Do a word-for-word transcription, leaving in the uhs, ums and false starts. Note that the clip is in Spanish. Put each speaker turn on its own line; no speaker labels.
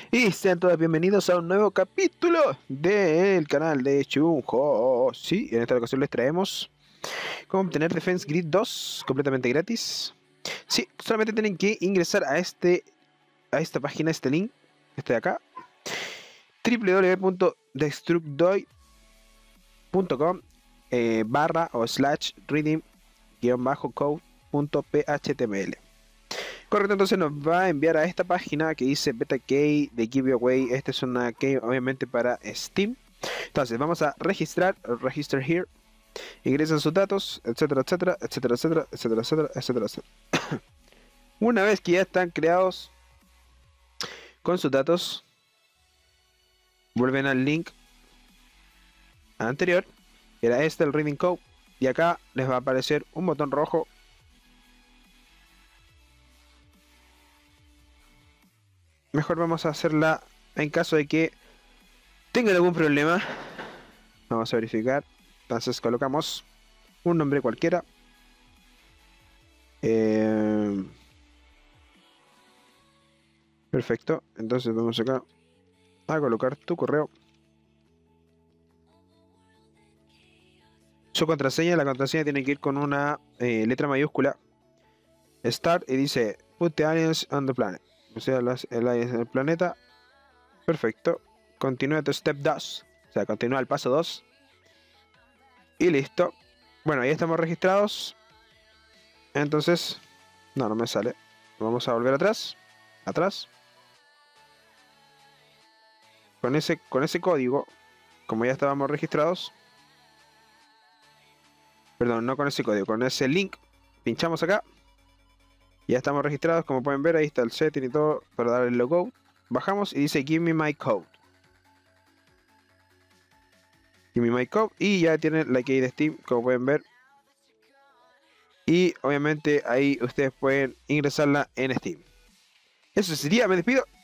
Y sean todos bienvenidos a un nuevo capítulo del canal de Chunjo. Sí, en esta ocasión les traemos cómo obtener Defense Grid dos completamente gratis. Sí, solamente tienen que ingresar a este a esta página, este link, este de acá, w w w punto destructoid punto com eh, barra o slash reading guión bajo code punto html. Correcto, entonces nos va a enviar a esta página que dice Beta Key de Giveaway. Esta es una key obviamente para Steam. Entonces vamos a registrar, register here, ingresan sus datos, etcétera, etcétera, etcétera, etcétera, etcétera, etcétera, etcétera, etcétera. Una vez que ya están creados con sus datos, vuelven al link anterior, era este el reading code, y acá les va a aparecer un botón rojo. Mejor vamos a hacerla en caso de que tengan algún problema. Vamos a verificar. Entonces colocamos un nombre cualquiera. Eh, perfecto. Entonces vamos acá a colocar tu correo. Su contraseña. La contraseña tiene que ir con una eh, letra mayúscula. Start y dice Put the aliens on the planet. O sea, las, el aliens en el planeta. Perfecto. Continúa tu step dos. O sea, continúa el paso dos. Y listo. Bueno, ahí estamos registrados. Entonces, no, no me sale. Vamos a volver atrás. Atrás. Con ese, con ese código, como ya estábamos registrados. Perdón, no con ese código, con ese link. Pinchamos acá. Ya estamos registrados, como pueden ver, ahí está el setting y todo para dar el logo. Bajamos y dice Give me my code. Give me my code. Y ya tiene la key de Steam, como pueden ver. Y obviamente ahí ustedes pueden ingresarla en Steam. Eso sería, me despido.